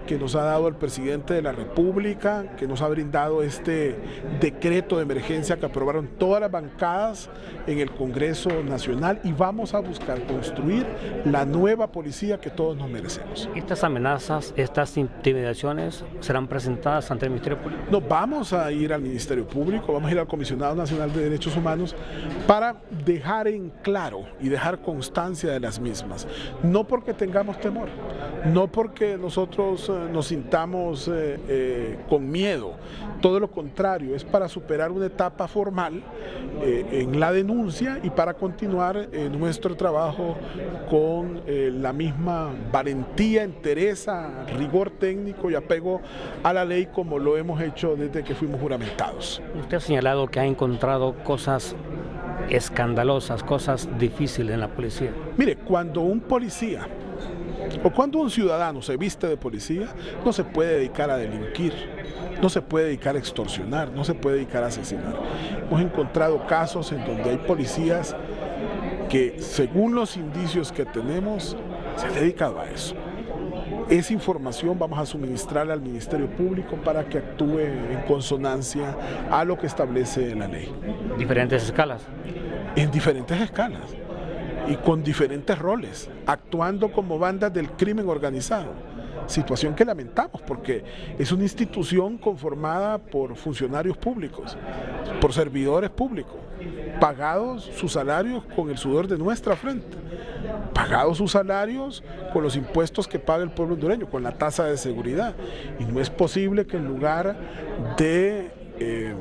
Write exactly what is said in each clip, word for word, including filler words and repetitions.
que nos ha dado el presidente de la República, que nos ha brindado este decreto de emergencia que aprobaron todas las bancadas en el Congreso Nacional, y vamos a buscar construir la nueva policía que todos nos merecemos. ¿Estas amenazas, estas intimidaciones serán presentadas ante el Ministerio Público? No, vamos a ir al Ministerio Público, vamos a ir al Comisionado Nacional de Derechos Humanos para dejar en claro y dejar constancia de las mismas. No porque tengamos temor, no porque nosotros eh, nos sintamos eh, eh, con miedo, todo lo contrario, es para superar una etapa formal eh, en la denuncia y para continuar eh, nuestro trabajo con eh, la misma valentía, entereza, rigor técnico y apego a la ley como lo hemos hecho desde que fuimos juramentados. Usted ha señalado que ha encontrado cosas escandalosas, cosas difíciles en la policía. Mire, cuando un policía o cuando un ciudadano se viste de policía, no se puede dedicar a delinquir, no se puede dedicar a extorsionar, no se puede dedicar a asesinar. Hemos encontrado casos en donde hay policías que, según los indicios que tenemos, se han dedicado a eso. Esa información vamos a suministrarla al Ministerio Público para que actúe en consonancia a lo que establece la ley. ¿Diferentes escalas? En diferentes escalas y con diferentes roles, actuando como bandas del crimen organizado. Situación que lamentamos porque es una institución conformada por funcionarios públicos, por servidores públicos, pagados sus salarios con el sudor de nuestra frente, pagados sus salarios con los impuestos que paga el pueblo hondureño, con la tasa de seguridad. Y no es posible que en lugar de eh,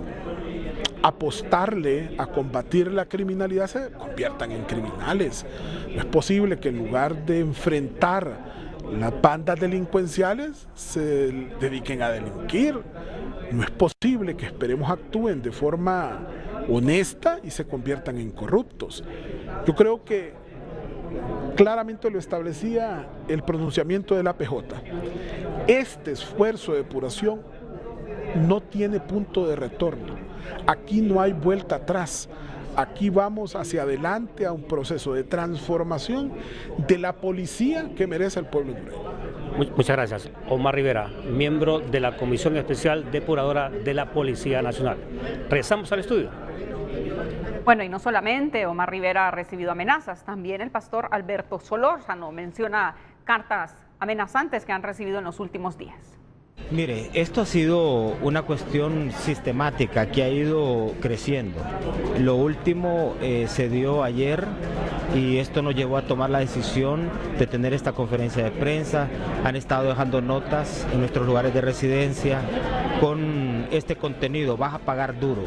apostarle a combatir la criminalidad se conviertan en criminales. No es posible que en lugar de enfrentar las bandas delincuenciales se dediquen a delinquir. No es posible que esperemos actúen de forma honesta y se conviertan en corruptos. Yo creo que claramente lo establecía el pronunciamiento del A P J. Este esfuerzo de depuración no tiene punto de retorno. Aquí no hay vuelta atrás. Aquí vamos hacia adelante a un proceso de transformación de la policía que merece el pueblo hondureño. Muchas gracias. Omar Rivera, miembro de la Comisión Especial Depuradora de la Policía Nacional. Regresamos al estudio. Bueno, y no solamente Omar Rivera ha recibido amenazas, también el pastor Alberto Solórzano menciona cartas amenazantes que han recibido en los últimos días. Mire, esto ha sido una cuestión sistemática que ha ido creciendo. Lo último eh, se dio ayer y esto nos llevó a tomar la decisión de tener esta conferencia de prensa. Han estado dejando notas en nuestros lugares de residencia con este contenido: vas a pagar duro.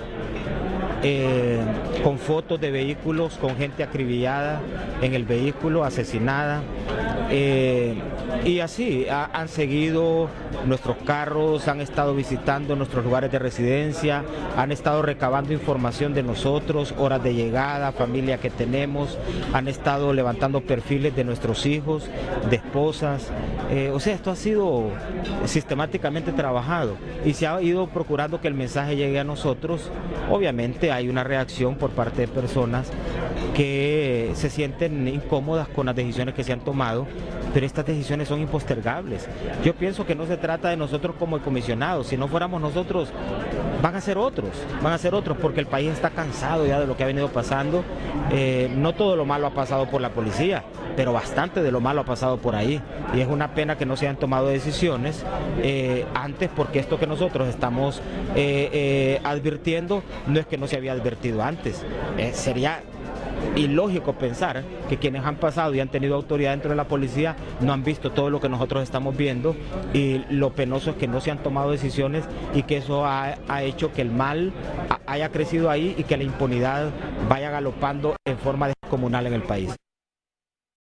Eh, con fotos de vehículos, con gente acribillada en el vehículo, asesinada. Eh, y así ha, han seguido nuestros carros, han estado visitando nuestros lugares de residencia, han estado recabando información de nosotros, horas de llegada, familia que tenemos, han estado levantando perfiles de nuestros hijos, de esposas. Eh, o sea, esto ha sido sistemáticamente trabajado y se ha ido procurando que el mensaje llegue a nosotros. Obviamente hay una reacción por parte de personas que se sienten incómodas con las decisiones que se han tomado, pero estas decisiones son impostergables. Yo pienso que no se trata de nosotros como comisionados. Si no fuéramos nosotros, van a ser otros, van a ser otros, porque el país está cansado ya de lo que ha venido pasando. Eh, no todo lo malo ha pasado por la policía, pero bastante de lo malo ha pasado por ahí, y es una pena que no se hayan tomado decisiones eh, antes, porque esto que nosotros estamos eh, eh, advirtiendo no es que no se había advertido antes. Eh, sería ilógico pensar que quienes han pasado y han tenido autoridad dentro de la policía no han visto todo lo que nosotros estamos viendo, y lo penoso es que no se han tomado decisiones y que eso ha, ha hecho que el mal haya crecido ahí y que la impunidad vaya galopando en forma descomunal en el país.